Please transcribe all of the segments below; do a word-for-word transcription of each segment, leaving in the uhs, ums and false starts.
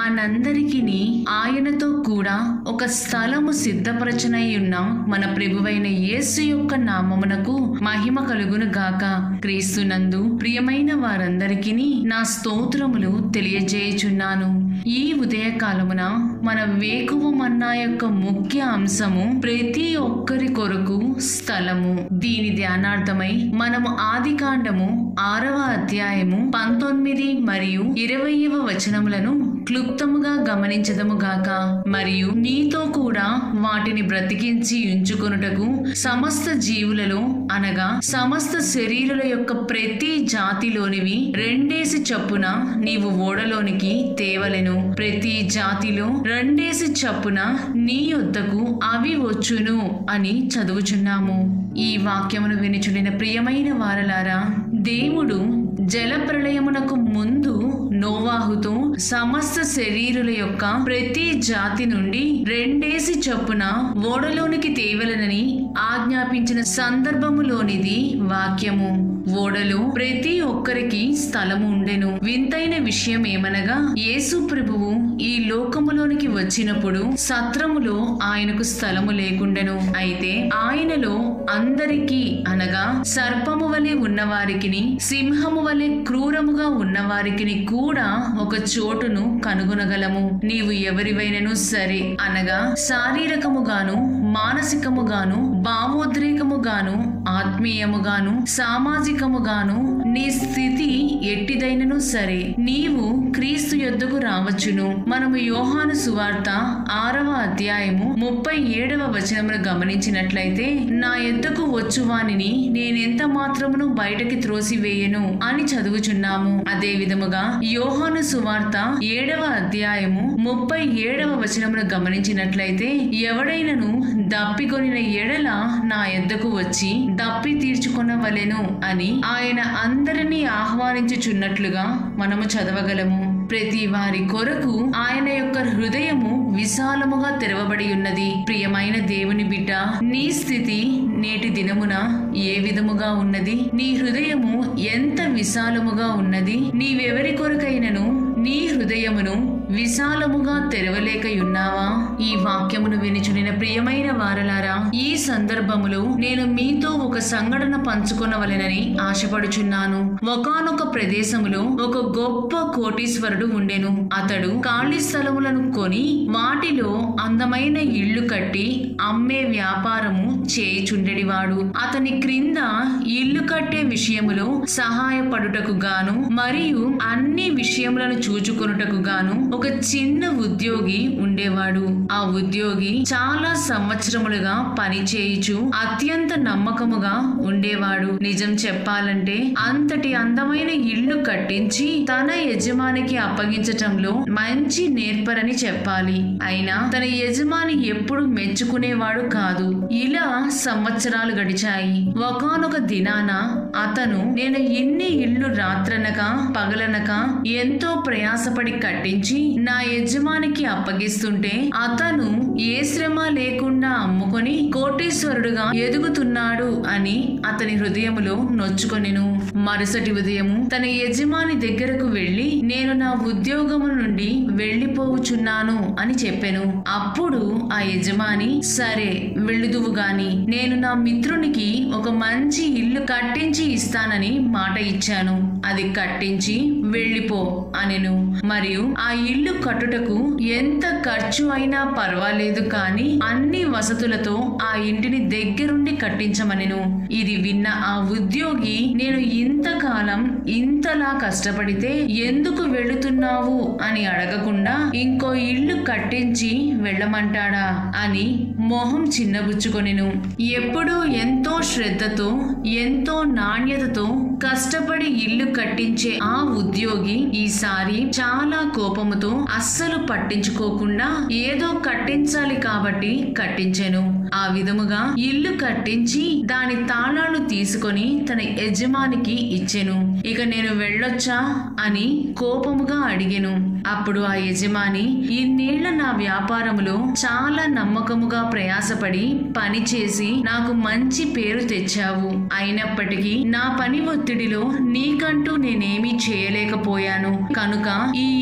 మనందరికిని ఆయనతో కూడా ఒక స్థలము సిద్ధపరచనై ఉన్న మన ప్రభువైన యేసు యొక్క నామమునకు మహిమ కలుగును గాక. క్రీస్తునందు ప్రియమైన వారందరికిని నా స్తోత్రములు తెలియజేయుచున్నాను. ఈ ఉదయకాలమున మన వేకువ మన్నా యొక్క ముఖ్య అంశము ప్రతి ఒక్కరి కొరకు స్థలము. దీని ధ్యానార్థమై మనము ఆదికాండము ఆరవ అధ్యాయము పంతొమ్మిది మరియు ఇరవైవ వచనములను క్లుప్తముగా గమనించదము గాక. మరియు నీతో కూడా వాటిని బ్రతికించి ఉంచుకొనుటకు సమస్త జీవులలో అనగా సమస్త శరీరుల యొక్క ప్రతి జాతిలోనివి రెండేసి చప్పున నీవు ఓడలోనికి తేవలెను. ప్రతి జాతిలో రెండేసి చప్పున నీ యొద్దకు అవి వచ్చును అని చదువుచున్నాము. ఈ వాక్యమును వినుచుడిన ప్రియమైన వారలారా, దేవుడు జల ప్రళయమునకు ముందు నోవాహుతో సమస్త శరీరుల యొక్క ప్రతి జాతి నుండి రెండేసి చొప్పున ఓడలోనికి తేవలనని ఆజ్ఞాపించిన సందర్భములోనిది వాక్యము. ఓడలో ప్రతి ఒక్కరికి స్థలము ఉండెను. వింతైన విషయం ఏమనగా, యేసు ప్రభువు ఈ లోకములోనికి వచ్చినప్పుడు సత్రములో ఆయనకు స్థలము లేకుండెను. అయితే ఆయనలో అందరికీ అనగా సర్పము వలె ఉన్నవారికిని సింహము వలె క్రూరముగా ఉన్నవారికిని కూడా ఒక చోటును కనుగొనగలము. నీవు ఎవరివైనను సరే అనగా శారీరకముగాను మానసికముగాను భావోద్రేకముగాను ఆత్మీయముగాను సామాజికముగాను నీ స్థితి ఎట్టిదైనను సరే నీవు క్రీస్తు యొద్దకు రావచ్చును. మనము యోహాను సువార్త ఆరవ అధ్యాయము ముప్పై ఏడవ వచనమును గమనించినట్లయితే, నా యొద్దకు వచ్చువానిని నేనెంత మాత్రమును బయటకి త్రోసివేయను అని చదువుచున్నాము. అదే విధముగా యోహాను సువార్త ఏడవ అధ్యాయము ముప్పై ఏడవ వచనమును గమనించినట్లయితే, ఎవడైనను దప్పికొనిన ఎడల నా యొద్దకు వచ్చి దప్పి తీర్చుకొనవలెను అని ఆయన అందరినీ ఆహ్వానించుచున్నట్లుగా మనము చదవగలము. ప్రతి వారి కొరకు ఆయన యొక్క హృదయము విశాలముగా తెరవబడి ఉన్నది. ప్రియమైన దేవుని బిడ్డ, నీ స్థితి నేటి దినమున ఏ విధముగా ఉన్నది? నీ హృదయము ఎంత విశాలముగా ఉన్నది? నీవెవరి కొరకైనను నీ హృదయమును విశాలముగా తెరవలేకయున్నావా? ఈ వాక్యమును వినిచునిన ప్రియమైన వారలారా, ఈ సందర్భములో నేను మీతో ఒక సంఘటన పంచుకొనవలెనని ఆశపడుచున్నాను. ఒకానొక ప్రదేశములో ఒక గొప్ప కోటీశ్వరుడు ఉండెను. అతడు ఖాళీ స్థలములను కొని వాటిలో అందమైన ఇళ్లు కట్టి అమ్మే వ్యాపారము చేయుచుండెడివాడు. అతని క్రింద ఇల్లు కట్టే విషయములో సహాయపడుటకు గాను మరియు అన్ని విషయములను చూచుకొనుటకు గాను ఒక చిన్న ఉద్యోగి ఉండేవాడు. ఆ ఉద్యోగి చాలా సంవత్సరములుగా పని చేయుచు అత్యంత నమ్మకముగా ఉండేవాడు. నిజం చెప్పాలంటే అంతటి అందమైన ఇల్లు కట్టించి తన యజమానికి అప్పగించటంలో మంచి నేర్పరని చెప్పాలి. అయినా తన యజమాని ఎప్పుడు మెచ్చుకునేవాడు కాదు. ఇలా సంవత్సరాలు గడిచాయి. ఒకానొక దినాన అతను, నేను ఇన్ని ఇల్లు రాత్రనక పగలనక ఎంతో ప్రయాసపడి కట్టించి నా యజమానికి అప్పగిస్తుంటే అతను ఏ శ్రమ లేకుండా అమ్ముకొని కోటీశ్వరుడుగా ఎదుగుతున్నాడు అని అతని హృదయములో నొచ్చుకొనెను. మరుసటి ఉదయము తన యజమాని దగ్గరకు వెళ్లి, నేను నా ఉద్యోగము నుండి వెళ్లిపోవుచున్నాను అని చెప్పెను. అప్పుడు ఆ యజమాని, సరే వెళ్ళుదువు గాని నేను నా మిత్రునికి ఒక మంచి ఇల్లు కట్టించి ఇస్తానని మాట ఇచ్చాను, అది కట్టించి వెళ్ళిపో అనెను. మరియు ఆ ఇల్లు కట్టుటకు ఎంత ఖర్చు అయినా పర్వాలేదు కాని అన్ని వసతులతో ఆ ఇంటిని దగ్గరుండి కట్టించమనెను. ఇది విన్న ఆ ఉద్యోగి, నేను ఇంతకాలం ఇంతలా కష్టపడితే ఎందుకు వెళుతున్నావు అని అడగకుండా ఇంకో ఇల్లు కట్టించి వెళ్ళమంటాడా అని మొహం చిన్నబుచ్చుకొనెను. ఎప్పుడూ ఎంతో శ్రద్ధతో ఎంతో నాణ్యతతో కష్టపడి ఇల్లు కట్టించే ఆ ఉద్యోగి ఈసారి చాలా కోపముతో అస్సలు పట్టించుకోకుండా ఏదో కట్టించాలి కాబట్టి కట్టించెను. ఆ విధముగా ఇల్లు కట్టించి దాని తాళాలు తీసుకొని తన యజమానికి ఇచ్చెను. ఇక నేను వెళ్ళొచ్చా అని కోపముగా అడిగెను. అప్పుడు ఆ యజమాని, ఇన్నేళ్ల నా వ్యాపారములో చాలా నమ్మకముగా ప్రయాసపడి పని చేసి నాకు మంచి పేరు తెచ్చావు. అయినప్పటికీ నా పని ఒత్తిడిలో నీకంటూ నేనేమీ చేయలేకపోయాను. కనుక ఈ ఇల్లు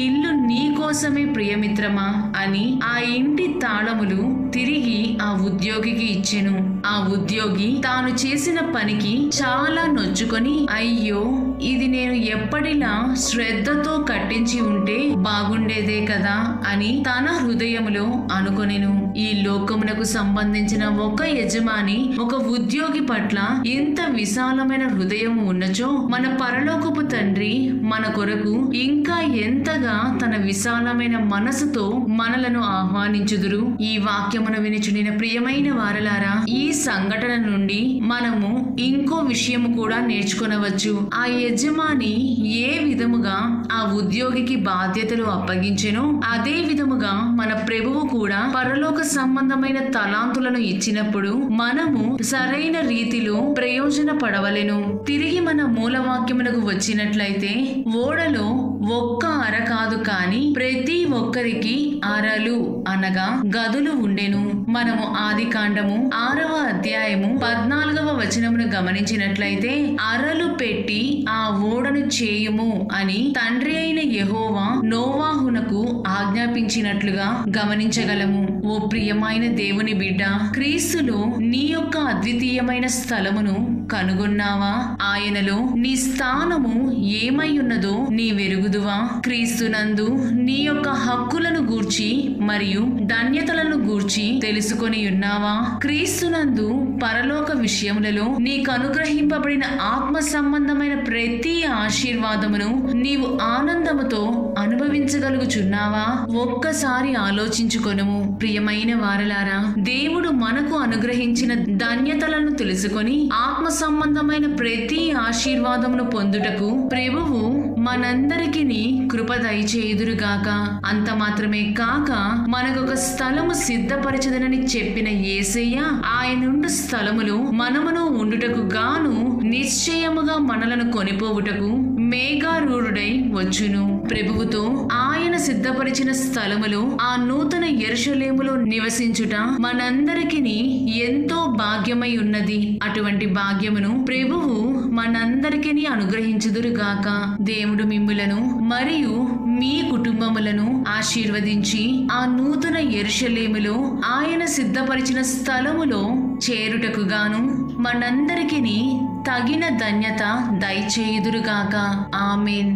నీ కోసమే ప్రియమిత్రమా అని ఆ ఇంటి తాళములు తిరిగి ఆ ఉద్యోగికి ఇచ్చెను. ఆ ఉద్యోగి తాను చేసిన పనికి చాలా నొచ్చుకొని, అయ్యో ఇది నేను ఎప్పటిలా శ్రద్ధతో కట్టించి ఉంటే బాగుండేదే కదా అని తన హృదయములో అనుకొనెను. ఈ లోకమునకు సంబంధించిన ఒక యజమాని ఒక ఉద్యోగి పట్ల ఇంత విశాలమైన హృదయం ఉన్నచో, మన పరలోకపు తండ్రి మన కొరకు ఇంకా ఎంతగా తన విశాలమైన మనసుతో మనలను ఆహ్వానించుదురు. ఈ వాక్యమును వినిచునిన ప్రియమైన వారలారా, ఈ సంఘటన నుండి మనము ఇంకో విషయము కూడా నేర్చుకొనవచ్చు. ఆ యజమాని ఏ విధముగా ఆ ఉద్యోగికి బాధ్యతలు అప్పగించెనో అదే విధముగా మన ప్రభువు కూడా పరలోక సంబంధమైన తలాంతులను ఇచ్చినప్పుడు మనము సరైన రీతిలో ప్రయోజన పడవలెను. తిరిగి మన మూలవాక్యమునకు వచ్చినట్లయితే, ఓడలో ఒక్క అర కాదు కాని ప్రతి ఒక్కరికి అరలు అనగా గదులు ఉండెను. మనము ఆది కాండము ఆరవ అధ్యాయము పద్నాలుగవ వచనమును గమనించినట్లయితే, అరలు పెట్టి ఆ ఓడను చేయుము అని తండ్రి అయిన యెహోవా నోవాహునకు ఆజ్ఞాపించినట్లుగా గమనించగలము. ఓ ప్రియమైన దేవుని బిడ్డ, క్రీస్తులో నీ యొక్క అద్వితీయమైన స్థలమును కనుగొన్నావా? ఆయనలో నీ స్థానము ఏమై ఉన్నదో నీ వెరుగుదువా? క్రీస్తునందు నీ యొక్క హక్కులను గూర్చి మరియు ధన్యతలను గూర్చి తెలుసుకొని ఉన్నావా? క్రీస్తునందు పరలోక విషయములలో నీకు అనుగ్రహింపబడిన ఆత్మ సంబంధమైన ప్రతి ఆశీర్వాదమును నీవు ఆనందముతో అనుభవించగలుగుచున్నావా? ఒక్కసారి ఆలోచించుకొనుము. ప్రియమైన వారలారా, దేవుడు మనకు అనుగ్రహించిన ధన్యతలను తెలుసుకొని ఆత్మ సంబంధమైన ప్రతి ఆశీర్వాదమును పొందుటకు ప్రభువు మనందరికి కృప దయచేయుదురుగాక. అంత మాత్రమే కాక మనకొక స్థలము సిద్ధపరచదనని చెప్పిన యేసయ్య ఆయనుండు స్థలములో మనమును ఉండుటకు గాను నిశ్చయముగా మనలను కొనిపోవుటకు మేఘారూఢుడై వచ్చును. ప్రభువుతో ఆయన సిద్ధపరిచిన స్థలములో ఆ నూతన యెరూషలేములో నివసించుట మనందరికి ఎంతో భాగ్యమై ఉన్నది. అటువంటి భాగ్యమును ప్రభువు మనందరికి అనుగ్రహించుదురుగాక. దేవుడు మిమ్ములను మరియు మీ కుటుంబములను ఆశీర్వదించి ఆ నూతన యెరూషలేములో ఆయన సిద్ధపరిచిన స్థలములో చేరుటకు గాను మనందరికి తగిన ధన్యత దయచేయుదురుగాక. ఆమేన్.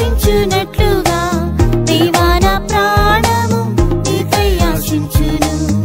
ఆశించునట్లుగా దేవాన ప్రాణము నీకై ఆశించును.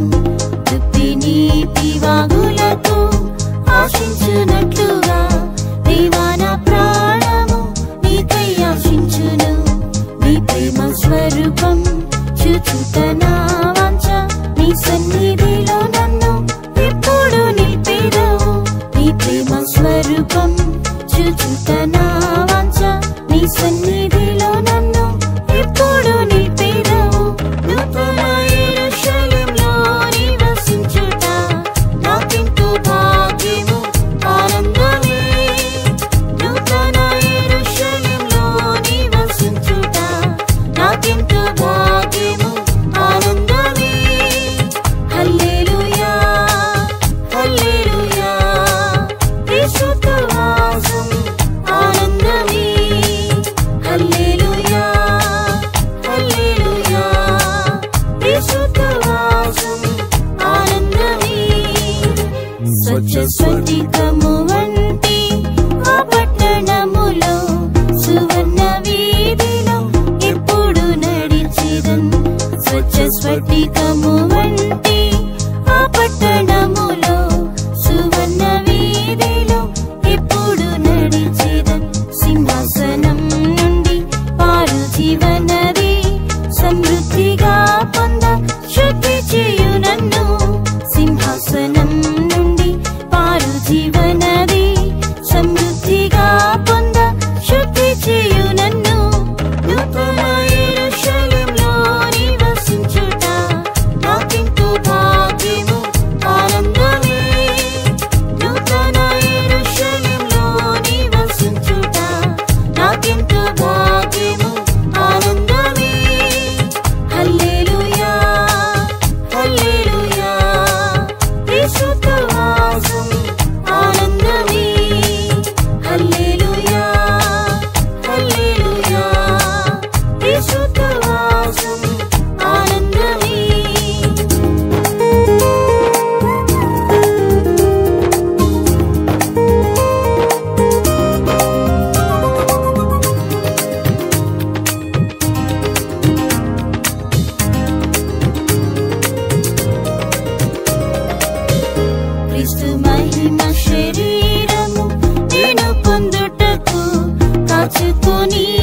చేయుచుట నా వాంఛ నీ సన్నిధిలో నన్ను ఎప్పుడు నిలిపెదవు నూతన యెరూషలేములో నివసించుట నాకెంతో భాగ్యము ఆనందమే నూతన యెరూషలేములో నివసించుట నాకెంతో భాగ్యము ఆనందమే హల్లెలూయా హల్లెలూయా యేసుతో వాసం ఆనందమే హల్లెలూయా హల్లెలూయా యేసుతో వాసం ఆనందమే స్వచ్ఛ స్ఫటికము వంటి ఆ పట్టణములో సువర్ణ వీధిలో ఎప్పుడు నడిచెదన్ స్వచ్ఛ స్ఫటికము వంటి ఆ పట్టణములో సువర్ణ వీధిలో ఎప్పుడు నడిచెదన్ సింహాసనం నుండి పారు జీవనది సమృద్ధిగా పొంద శుద్ధి చేయు నన్ను సింహాసనం నుండి పారు జీవనది సమృద్ధిగా పొంద శుద్ధి చేయు నన్ను నూతన యెరూషలేములో నివసించుట నాకెంతో భాగ్యము ఆనందమే నూతన యెరూషలేములో నివసించుట నాకెంతో భాగ్యము ఆనందమే హల్లెలూయా హల్లెలూయా యేసుతో వాసం ఆనందమే హల్లెలూయా హల్లెలూయా యేసుతో వాసం ఆనందమే క్రీస్తు మహిమ శరీరము నేను పొందుటకు కాచుకొని